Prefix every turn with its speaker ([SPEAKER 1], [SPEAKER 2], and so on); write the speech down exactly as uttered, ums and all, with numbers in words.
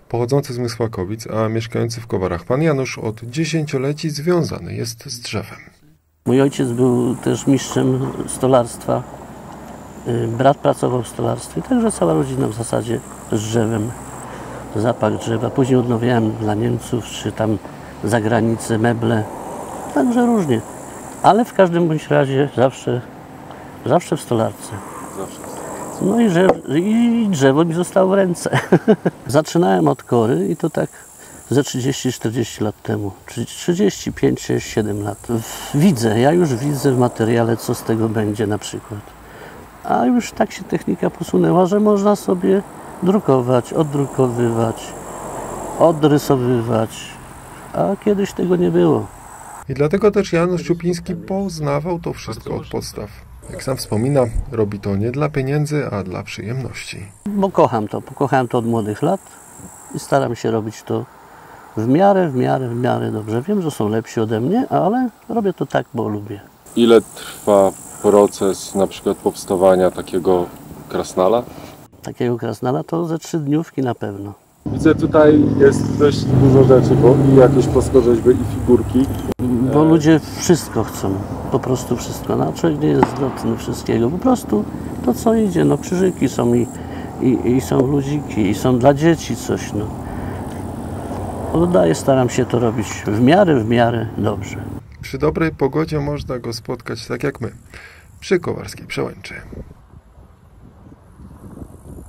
[SPEAKER 1] Pochodzący z Mysłakowic, a mieszkający w Kowarach, pan Janusz od dziesięcioleci związany jest z drzewem.
[SPEAKER 2] Mój ojciec był też mistrzem stolarstwa. Brat pracował w stolarstwie, także cała rodzina w zasadzie z drzewem. Zapach drzewa. Później odnawiałem dla Niemców, czy tam za granicę meble. Także różnie. Ale w każdym bądź razie zawsze, zawsze w stolarce. No i, że, i drzewo mi zostało w ręce. Zaczynałem od kory i to tak ze trzydzieści czterdzieści lat temu. trzydzieści pięć siedem lat. Widzę, ja już widzę w materiale, co z tego będzie na przykład. A już tak się technika posunęła, że można sobie drukować, oddrukowywać, odrysowywać. A kiedyś tego nie było.
[SPEAKER 1] I dlatego też Janusz Ciupiński poznawał to wszystko od podstaw. Jak sam wspomina, robi to nie dla pieniędzy, a dla przyjemności.
[SPEAKER 2] Bo kocham to, pokochałem to od młodych lat i staram się robić to w miarę, w miarę, w miarę dobrze. Wiem, że są lepsi ode mnie, ale robię to tak, bo lubię.
[SPEAKER 3] Ile trwa proces na przykład powstawania takiego krasnala?
[SPEAKER 2] Takiego krasnala to ze trzy dniówki na pewno.
[SPEAKER 3] Widzę, tutaj jest dość dużo rzeczy, bo i jakieś płaskorzeźby, i figurki.
[SPEAKER 2] Bo ludzie wszystko chcą, po prostu wszystko. No, człowiek nie jest zdolny wszystkiego, po prostu to co idzie, no krzyżyki są i, i, i są ludziki, i są dla dzieci coś, no. Oddaję, staram się to robić w miarę, w miarę dobrze.
[SPEAKER 1] Przy dobrej pogodzie można go spotkać tak jak my, przy Kowarskiej Przełęczy.